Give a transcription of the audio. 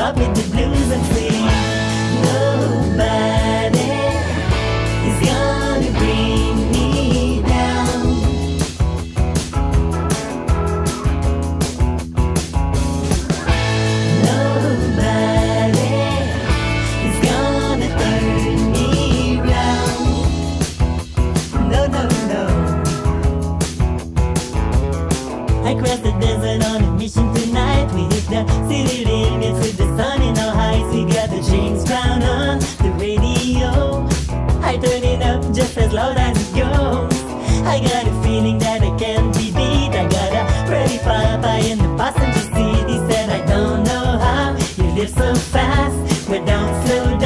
rock with the blues and sing. Nobody is gonna bring me down. Nobody is gonna turn me round. No, no, no. I crossed the desert on a mission tonight. We hit the city limits with the sun in our eyes. We got the James Brown on the radio. I turn it up just as loud as it goes. I got a feeling that I can't be beat. I got a pretty papa in the passenger seat. He said, I don't know how you live so fast, but don't slow down.